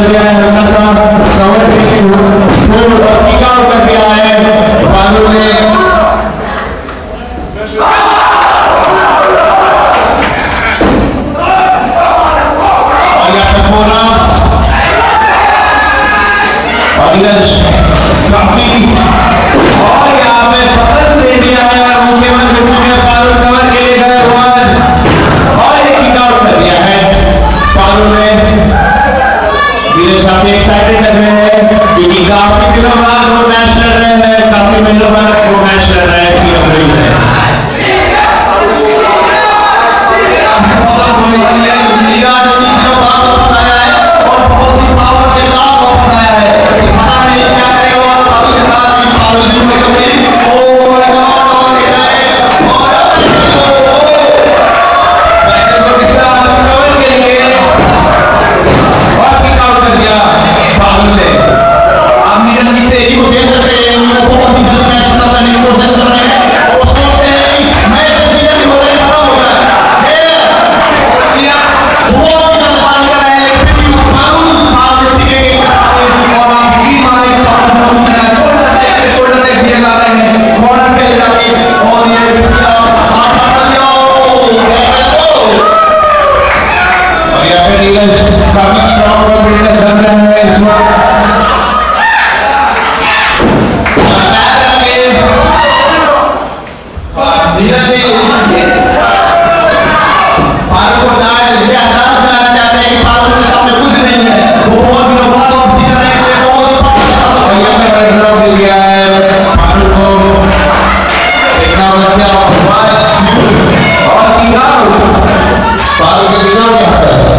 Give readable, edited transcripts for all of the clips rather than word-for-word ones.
कर दिया है, हल्का सा कवर किक आउट कर दिया है पारुल ने। और यहाँ पे 4 राउंड्स और नीरज काफी और यहाँ पे बदल दे दिया है और मुख्यमंत्री में पारुल कवर के लिए गए और एक किक आउट कर दिया है पारुल ने। नीरज काफी एक्साइटेड लग रहे हैं क्योंकि काफी दिनों बाद वो मैच लड़ रहे हैं, काफी महीनों बाद वो मैच लड़ रहे हैं CWE में। नीरज ने जो बात बताया है और बहुत ही पावर के साथ बताया है, पता नहीं क्या करेगा पारुल के साथ। पारुल जी को कभी काफी स्ट्रॉन्ग और बिल्डर बन रहे हैं इस वक्त। पारुल को आसान बनाना चाहते हैं कि पारुल के सामने कुछ नहीं है, वो बहुत दिनों बाद अब जीत रहे हैं, बहुत दिया है पारुल को देखना क्या और पारुल के दिनों में आता है।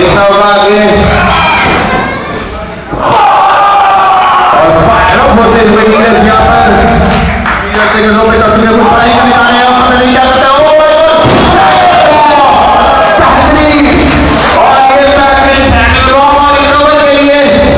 देखना होगा आगे और फायर ऑफ होते हुए नीरज यहाँ पर नीरज से गलों पे करते हुए पढ़ाई करने आ रहे हैं और पता नहीं क्या करता है। ओ माय गॉड और ये बैटमैन चैनल रॉक और रिकवर के लिए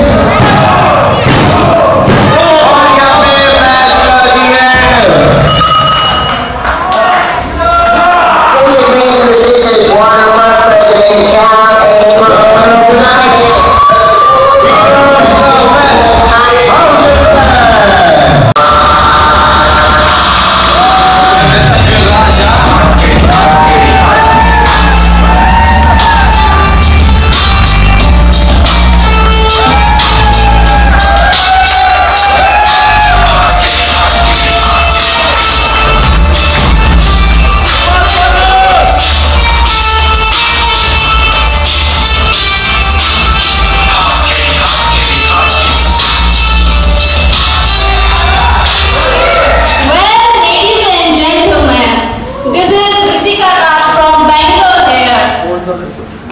और यहाँ पे मैच कर दी है। This is Ritika Raj from Bangalore here.